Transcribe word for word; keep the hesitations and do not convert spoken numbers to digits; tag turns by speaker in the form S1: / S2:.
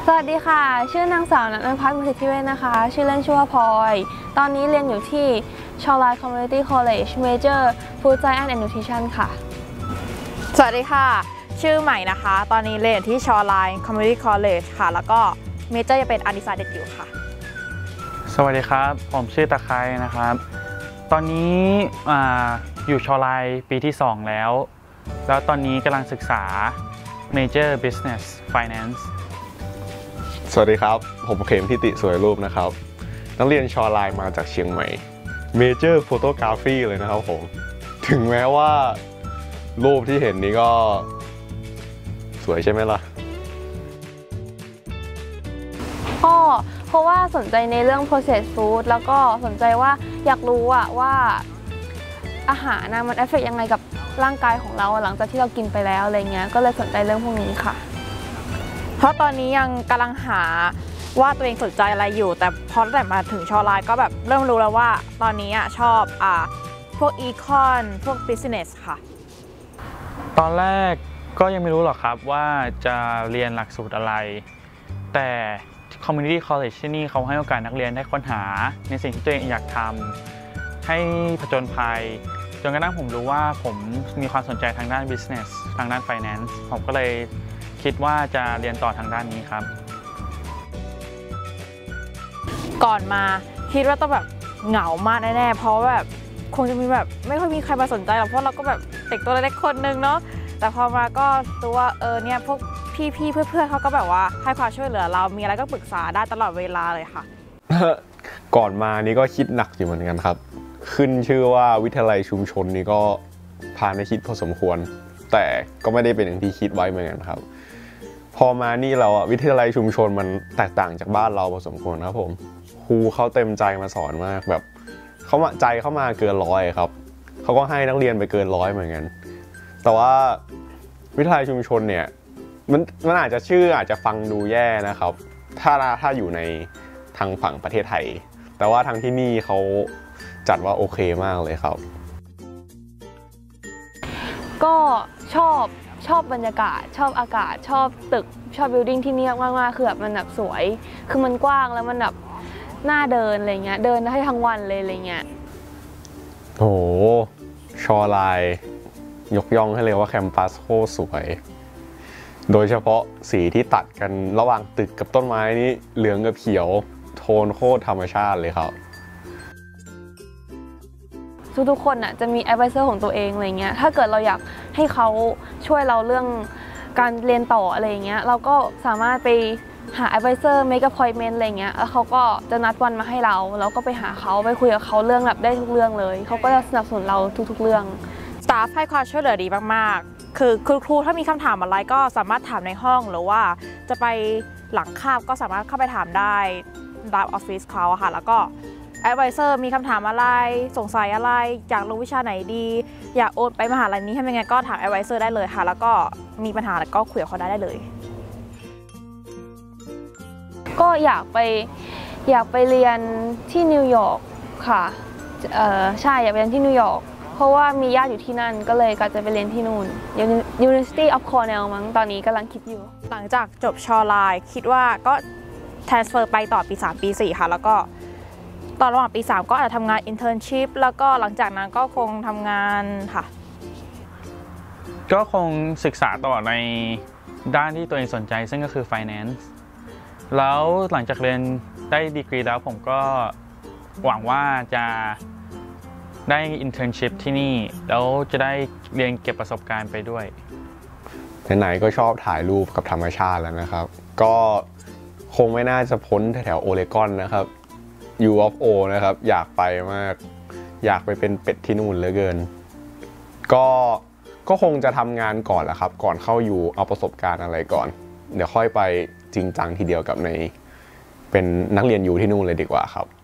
S1: สวัสดีค่ะชื่อนางสาวณัฐภัทร มุสิทธิเวชนะคะชื่อเล่นชื่อว่าพลอยตอนนี้เรียนอยู่ที่ Shoreline Community College Major Food Science and Nutrition ค่ะ
S2: สวัสดีค่ะชื่อใหม่นะคะตอนนี้เรียนที่ Shoreline Community College ค่ะแล้วก็เมเจอร์จะเป็น Undecided อยู่ค่ะ
S3: สวัสดีครับผมชื่อตะไคร้นะครับตอนนี้ออยู่ชอไลน์ปีที่สองแล้วแล้วตอนนี้กำลังศึกษา Major Business Finance
S4: สวัสดีครับผมเขมทิติสวยรูปนะครับนักเรียนชอไลน์มาจากเชียงใหม่ Major Photography เลยนะครับผมถึงแม้ว่ารูปที่เห็นนี้ก็สวยใช่ไหมล่ะ
S1: ก็เพราะว่าสนใจในเรื่อง processed food แล้วก็สนใจว่าอยากรู้อะว่าอาหารนะมันเอฟเฟกต์ยังไงกับร่างกายของเราหลังจากที่เรากินไปแล้วอะไรเงี้ยก็เลยสนใจเรื่องพวกนี้ค่ะ
S2: เพราะตอนนี้ยังกำลังหาว่าตัวเองสนใจอะไรอยู่แต่พอตั้งแต่มาถึงชอไลน์ก็แบบเริ่มรู้แล้วว่าตอนนี้อะชอบอ่าพวกอีคอนพวก business ค่ะ
S3: ตอนแรกก็ยังไม่รู้หรอกครับว่าจะเรียนหลักสูตรอะไรแต่ Community College ที่นี่เขาให้โอกาสนักเรียนได้ค้นหาในสิ่งที่ตัวเองอยากทำให้ผจญภัยจนกระทั่งผมรู้ว่าผมมีความสนใจทางด้าน Business ทางด้าน Finance ผมก็เลยคิดว่าจะเรียนต่อทางด้านนี้ครับ
S2: ก่อนมาคิดว่าต้องแบบเหงามากแน่ๆเพราะแบบคงจะมีแบบไม่ค่อยมีใครมาสนใจหรอกเพราะเราก็แบบเด็กตัวเล็กคนนึงเนาะแต่พอมาก็รู้ว่าเออเนี่ยพวกพี่ๆเพื่อนๆเขาก็แบบว่าให้ความช่วยเหลือเรามีอะไรก็ปรึกษาได้ตลอดเวลาเลยค่ะ
S4: ก่อนมานี่ก็คิดหนักอยู่เหมือนกันครับขึ้นชื่อว่าวิทยาลัยชุมชนนี่ก็พาในคิดพอสมควรแต่ก็ไม่ได้เป็นอย่างที่คิดไว้เหมือนกันครับพอมานี่เราอะวิทยาลัยชุมชนมันแตกต่างจากบ้านเราพอสมควรครับผมครูเขาเต็มใจมาสอนมากแบบเขาใจเข้ามาเกินร้อยครับเขาก็ให้นักเรียนไปเกินร้อยเหมือนกันแต่ว่าวิทยาลัยชุมชนเนี่ยมันมันอาจจะชื่ออาจจะฟังดูแย่นะครับถ้าถ้าอยู่ในทางฝั่งประเทศไทยแต่ว่าทางที่นี่เขาจัดว่าโอเคมากเลยครับ
S1: ก็ชอบชอบบรรยากาศชอบอากาศชอบตึกชอบบิลดิ้งที่นี่มากๆคือแบบมันแบบสวยคือมันกว้างแล้วมันแบบน่าเดินอะไรเงี้ยเดินได้ทั้งวันเลยอะไรเงี้ย
S4: โอ้ชอไลน์ยกย่องให้เลยว่าแคมปัสโคตรสวยโดยเฉพาะสีที่ตัดกันระหว่างตึกกับต้นไม้นี้เหลืองกับเขียวโทนโคตรธรรมชาติเลยครับ
S1: ทุกๆคนอ่ะจะมี advisor ของตัวเองอะไรเงี้ยถ้าเกิดเราอยากให้เขาช่วยเราเรื่องการเรียนต่ออะไรเงี้ยเราก็สามารถไปหา advisor make appointment อะไรเงี้ยแล้วเขาก็จะนัดวันมาให้เราแล้วก็ไปหาเขาไปคุยกับเขาเรื่องแบบได้ทุกเรื่องเลยเขาก็จะสนับสนุนเราทุกๆเรื่อง
S2: สตาฟให้ความช่วยเหลือดีมากๆคือคุณครูถ้ามีคำถามอะไรก็สามารถถามในห้องหรือว่าจะไปหลังคาบก็สามารถเข้าไปถามได้ตามออฟฟิศเขาอะค่ะแล้วก็แอดไวเซอร์มีคำถามอะไรสงสัยอะไรอยากรู้วิชาไหนดีอยากโอนไปมหาลัยนี้ให้ยังไงก็ถามแอดไวเซอร์ได้เลยค่ะแล้วก็มีปัญหาแล้วก็คุยกับเขาได้ได้เลย
S1: ก็อยากไปอยากไปเรียนที่นิวยอร์กค่ะเออใช่อยากไปเรียนที่นิวยอร์กเพราะว่ามีญาติอยู่ที่นั่นก็เลยก็จะไปเรียนที่นู่น University of Cornell มั้งตอนนี้กำลังคิดอยู่
S2: หลังจากจบชอไลน์คิดว่าก็ transfer ไปต่อปีสามปีสี่ค่ะแล้วก็ตอนระหว่างปีสามก็อาจจะทำงาน internship แล้วก็หลังจากนั้นก็คงทำงานค่ะ
S3: ก็คงศึกษาต่อในด้านที่ตัวเองสนใจซึ่งก็คือ finance แล้วหลังจากเรียนได้ดีกรีแล้วผมก็หวังว่าจะได้ internship ที่นี่แล้วจะได้เรียนเก็บประสบการณ์ไปด้วย
S4: ไหนๆก็ชอบถ่ายรูปกับธรรมชาติแล้วนะครับก็คงไม่น่าจะพ้นแถวโอเรกอนนะครับ ยู ออฟ โอ นะครับอยากไปมากอยากไปเป็นเป็ดที่นู่นเหลือเกินก็ก็คงจะทำงานก่อนแหละครับก่อนเข้าอยู่เอาประสบการณ์อะไรก่อนเดี๋ยวค่อยไปจริงจังทีเดียวกับในเป็นนักเรียนอยู่ที่นู่นเลยดีกว่าครับ